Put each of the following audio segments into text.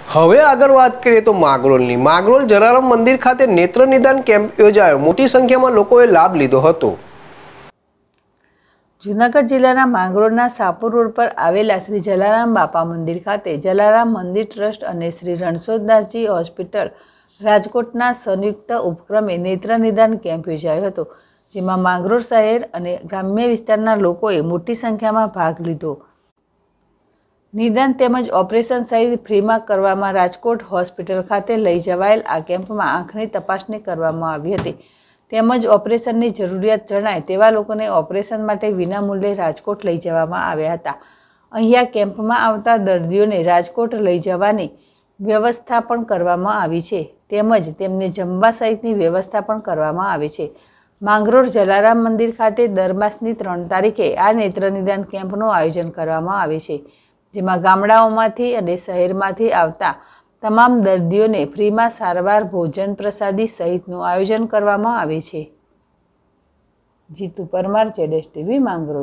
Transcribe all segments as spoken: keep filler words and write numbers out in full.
હવે આગળ વાત કરીએ તો માંગરોળની માંગરોળ જલારામ મંદિર ખાતે નેત્ર નિદાન કેમ્પ યોજાયો। મોટી સંખ્યામાં લોકોએ લાભ લીધો હતો। જૂનાગઢ જિલ્લાના માંગરોળના સાપુર રોડ પર આવેલા શ્રી જલારામ બાપા મંદિર ખાતે જલારામ મંદિર ટ્રસ્ટ અને શ્રી રણછોડદાસજી હોસ્પિટલ રાજકોટના સંયુક્ત ઉપક્રમે નેત્ર નિદાન કેમ્પ યોજાયો હતો, જેમાં માંગરોળ શહેર અને ગ્રામ્ય વિસ્તારના લોકોએ મોટી સંખ્યામાં ભાગ લીધો। નિદાન તેમજ ઓપરેશન સહિત ફ્રીમાં કરવામાં રાજકોટ હોસ્પિટલ ખાતે લઈ જવાયેલ આ કેમ્પમાં આંખની તપાસણી કરવામાં આવી હતી, તેમજ ઓપરેશનની જરૂરિયાત જણાય તેવા લોકોને ઓપરેશન માટે વિનામૂલ્યે રાજકોટ લઈ જવામાં આવ્યા હતા। અહીંયા કેમ્પમાં આવતા દર્દીઓને રાજકોટ લઈ જવાની વ્યવસ્થા પણ કરવામાં આવી છે, તેમજ તેમને જમવા સહિતની વ્યવસ્થા પણ કરવામાં આવી છે। માંગરોળ જલારામ મંદિર ખાતે દર માસની ત્રણ તારીખે આ નેત્ર નિદાન કેમ્પનું આયોજન કરવામાં આવે છે, જેમાં ગામડાઓમાંથી અને શહેરમાંથી આવતા તમામ દર્દીઓને ફ્રીમાં સારવાર, ભોજન, પ્રસાદી સહિતનું આયોજન કરવામાં આવે છે। જીતુ પરમાર, જેડેશ ટીવી, માંગરોળ।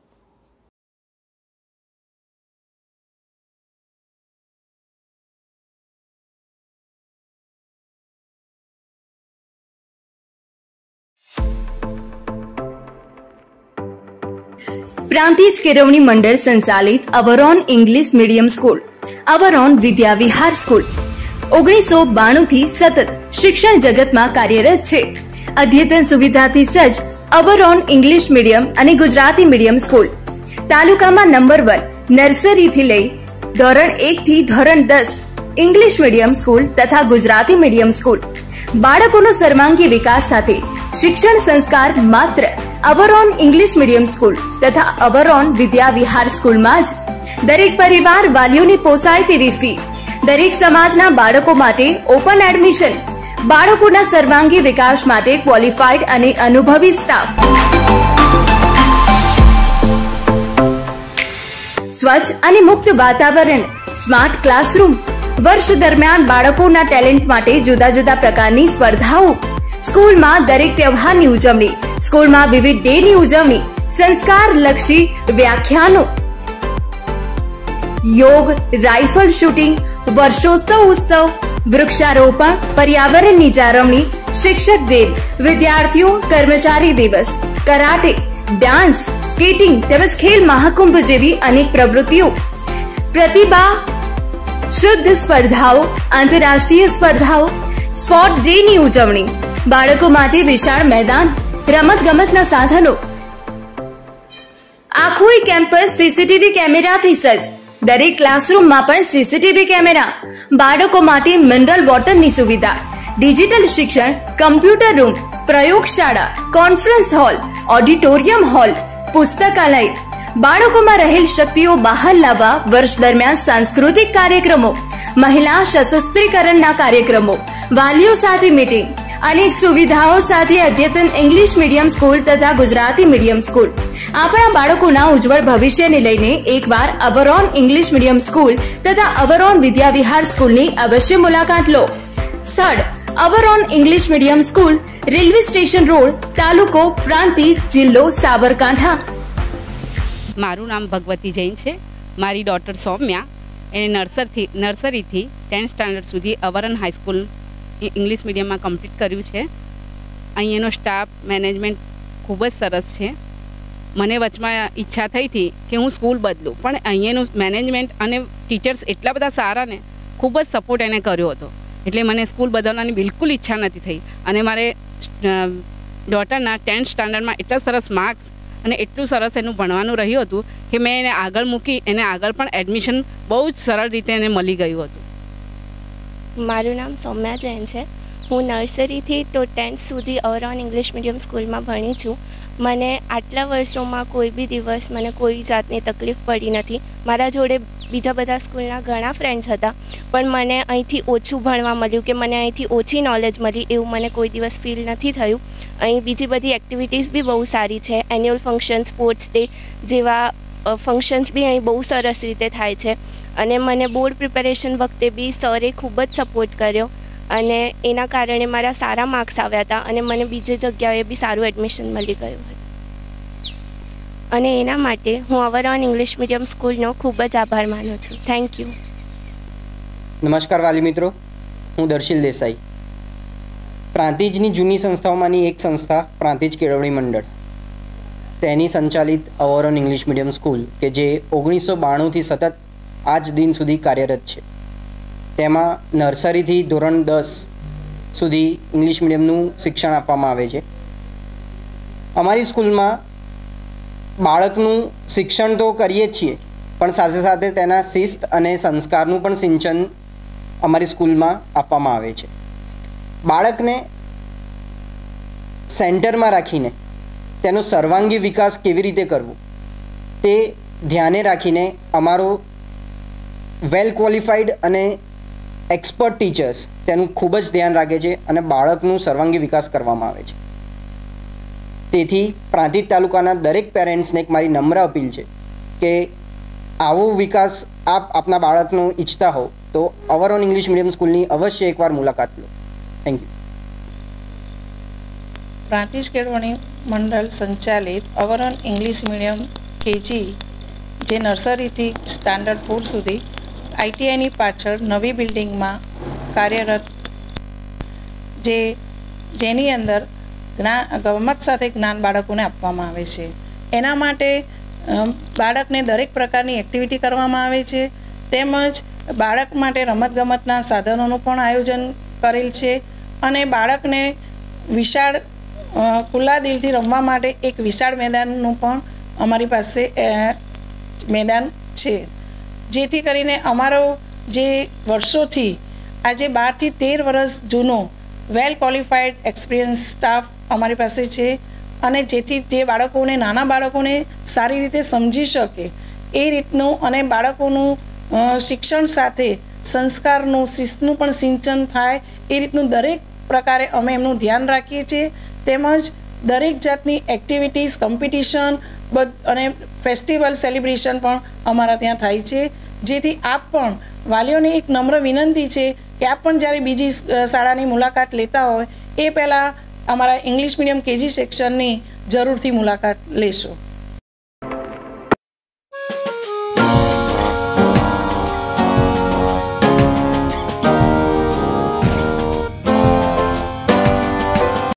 प्रांतिज केळवणी मंडल संचालित Avron English medium school, Avron Vidya Vihar school ओगनीसो बाणु थी सतत शिक्षण जगत में कार्यरत छे। अद्यतन सुविधा थी सज्ज अवरोन इंग्लिश मीडियम अने गुजराती मीडियम स्कूल तालुका में नंबर वन नर्सरी थी लई धोरण एक थी धोरण दस इंग्लिश मीडियम स्कूल तथा गुजराती मीडियम स्कूल बाळकोनो सर्वांगी विकास साथे शिक्षण संस्कार मात्र अवरोन इंग्लिश मीडियम स्कूल तथा अवरोन विद्या विहार स्कूल में ज दरेक परिवार वालीओने पोसाय तेवी फी, दरेक समाजना बाळको माटे ओपन एडमिशन, बाळकोना सर्वांगी विकास माटे क्वॉलिफाइड अने अनुभवी स्टाफ, स्वच्छ अने मुक्त वातावरण, स्मार्ट क्लासरूम, वर्ष दरमियान बाळकोना टेलेंट माटे जुदा जुदा प्रकारनी स्पर्धाओ, स्कूल में दरेक त्यौहारनी उजवणी, स्कूल में विविध डे नी उजवणी, संस्कार लक्षी व्याख्यानो, योग, राइफल शूटिंग, वर्षोत्सव उत्सव, वृक्षारोपण, पर्यावरण नी जाळवणी, शिक्षक दिन, विद्यार्थियों कर्मचारी दिवस, कराटे, डांस, स्केटिंग तेमज खेल महाकुंभ जेवी अनेक प्रवृत्तिओ, प्रतिभा शुद्ध स्पर्धाओ, आंतरराष्ट्रीय स्पर्धाओ, स्पोर्ट डे नी उजवणी, बाळको माटे विशाळ मैदान, रमत गमतना साधनो, आखो केम्पस सीसीटीवी कैमेरा थी सज्ज, दरेक क्लासरूम में पण सीसीटीवी कैमेरा, बाळको माटे मिनरल वॉटर नी सुविधा, डिजिटल शिक्षण, कम्प्यूटर रूम, प्रयोगशाला, कॉन्फ्रेंस हॉल, ऑडिटोरियम हॉल, पुस्तकालय, बाळको में रहेल शक्तिओ बहार लाववा वर्ष दरमियान सांस्कृतिक कार्यक्रमों, महिला सशस्त्रीकरणना कार्यक्रमों, वालीओ साथे मीटिंग, अनेक सुविधाओं साथे अद्यतन इंग्लिश मीडियम स्कूल तथा गुजराती मीडियम स्कूल। आपણા બાળકોના ઉજ્જવળ ભવિષ્યને લઈને એકવાર અવરોન ઇંગ્લિશ મીડિયમ સ્કૂલ તથા અવરોન વિદ્યા વિહાર સ્કૂલની અવશ્ય મુલાકાત લો। સ્થળ Avron English medium school, railway station road, તાલુકો પ્રાંતિજ, જિલ્લો સાબરકાંઠા। મારું નામ ભગવતી જૈન છે। મારી ડોટર સૌમ્યા એને નર્સરીથી નર્સરીથી ટેન્થ સ્ટાન્ડર્ડ સુધી અવરોન હાઈસ્કૂલ इंग्लिश मीडियम में कम्प्लीट कर्यु छे। अहींनो स्टाफ मैनेजमेंट खूब ज सरस छे। मने वचमां इच्छा थई थी कि हूँ स्कूल बदलूँ, पण अहींनो मैनेजमेंट अने टीचर्स एटला बधा सारा ने खूब ज सपोर्ट एने कर्यो हतो, एटले मने स्कूल बदलवानी बिल्कुल इच्छा नथी थई। अने मारे डॉटरना टेन्थ स्टान्डर्ड में एटला सरस मार्क्स अने एटलुं सरस एनुं भणवानुं रह्युं हतुं कि मैं एने आगळ मूकी एने आगळ पण एडमिशन बहु ज सरळ रीते एने मळी गयुं हतुं। मारू नाम सौम्या जैन है। हूँ नर्सरी थी तो टेन्थ सुधी अवरोन इंग्लिश मीडियम स्कूल में भणी छूँ। मने आटला वर्षों में कोई भी दिवस मने कोई जातनी तकलीफ पड़ी नहीं। मारा जोड़े बीजा बधा स्कूलना घणा फ्रेंड्स हता, पण मने अहींथी ओछुं भणवा मळ्युं कि मने अहींथी ओછી नॉलेज मळी एवुं मने कोई दिवस फील नहीं थयुं। अहीं बीजी बधी एक्टिविटीज भी बहु सारी है। एन्युअल फंक्शन, स्पोर्ट्स डे जेवा फंक्शन्स भी अहीं बहु सरस रीते थाय छे। अने मने बोर्ड प्रिपेरेशन वखते भी सरे खूब ज सपोर्ट कर्यो अने एना कारणे मारा सारा मार्क्स आव्या हता अने मने बीजे जग्याए भी सारूं एडमिशन मळी गयुं हतुं अने एना माटे हूँ अवरोन इंग्लिश मीडियम स्कूलनो खूब ज आभार मानु छुं। Thank you. નમસ્કાર વાલી મિત્રો, હું દર્શિલ દેસાઈ. પ્રાંતિજની જૂની સંસ્થાઓમાંની એક સંસ્થા પ્રાંતિજ કેળવણી મંડળ, તેની સંચાલિત અવરોન ઇંગ્લિશ મીડિયમ સ્કૂલ કે જે ઓગણીસો બાણુંથી સતત આજ દિન સુધી કાર્યરત છે. તેમાં નર્સરીથી ધોરણ દસ સુધી ઇંગ્લિશ મીડિયમનું શિક્ષણ આપવામાં આવે છે. અમારી સ્કૂલમાં બાળકનું શિક્ષણ તો કરીએ જ છીએ, પણ સાથે સાથે તેના શિસ્ત અને સંસ્કારનું પણ સિંચન અમારી સ્કૂલમાં આપવામાં આવે છે. બાળકને સેન્ટરમાં રાખીને તેનો સર્વાંગી વિકાસ કેવી રીતે કરવો તે ધ્યાને રાખીને અમારો વેલ ક્વોલિફાઈડ અને એક્સપર્ટ ટીચર્સ તેનું ખૂબ જ ધ્યાન રાખે છે અને બાળકનું સર્વાંગી વિકાસ કરવામાં આવે છે. તેથી પ્રાંતિજ તાલુકાના દરેક પેરેન્ટ્સને એક મારી નમ્ર અપીલ છે કે આવો વિકાસ આપ આપના બાળકનો ઈચ્છતા હો તો અવરોન ઇંગ્લિશ મીડિયમ સ્કૂલની અવશ્ય એકવાર મુલાકાત લો. Thank you. પ્રાંતિજ કેળવણી મંડળ સંચાલિત અવરોન ઇંગ્લિશ મીડિયમ કેજી, જે નર્સરીથી સ્ટાન્ડર્ડ ફોર સુધી આઈટીઆઈની પાછળ નવી બિલ્ડિંગમાં કાર્યરત, જે જેની અંદર જ્ઞાન ગમત સાથે જ્ઞાન બાળકોને આપવામાં આવે છે. એના માટે બાળકને દરેક પ્રકારની એક્ટિવિટી કરવામાં આવે છે, તેમજ બાળક માટે રમતગમતના સાધનોનું પણ આયોજન કરેલ છે અને બાળકને વિશાળ ખુલ્લા દિલથી રમવા માટે એક વિશાળ મેદાનનું પણ અમારી પાસે મેદાન છે. જેથી કરીને અમારો જે વર્ષોથી આજે બારથી તેર વર્ષ જૂનો વેલ ક્વોલિફાઈડ એક્સપિરિયન્સ સ્ટાફ અમારી પાસે છે અને જેથી જે બાળકોને નાના બાળકોને સારી રીતે સમજી શકે એ રીતનું અને બાળકોનું શિક્ષણ સાથે સંસ્કારનું શિસ્તનું પણ સિંચન થાય એ રીતનું દરેક પ્રકારે અમે એમનું ધ્યાન રાખીએ છીએ. તેમજ દરેક જાતની એક્ટિવિટીઝ, કોમ્પિટિશન અને ફેસ્ટિવલ સેલિબ્રેશન પણ અમારા ત્યાં થાય છે. જેથી આપ પણ વાલીઓને એક નમ્ર વિનંતી છે કે આપ પણ જ્યારે બીજી શાળાની મુલાકાત લેતા હોય એ પહેલાં અમારા ઇંગ્લિશ મીડિયમ કેજી સેક્શનની જરૂરથી મુલાકાત લેશો.